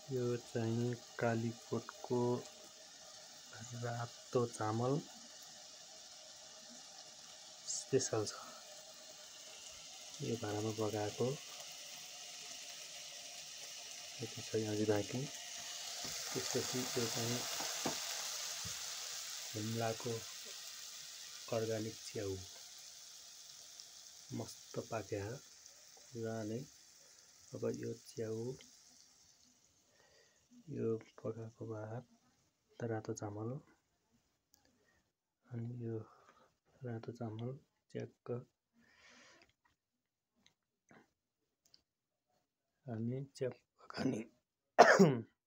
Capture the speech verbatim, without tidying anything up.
यो चाहिँ कालीकोटको रातो चामल स्पेशल छ। यो भाँडामा पकाएको यति छ अझै बाँकी। त्यसपछि यो चाहिँ हुम्लाको अर्गानिक च्याउ मस्त पाक्या पुरा नै। अब यो च्याउ, यो पकाएको भात, रातो चामल, अनि यो रातो चामल च्याक्क हामी च्याप्प खाने।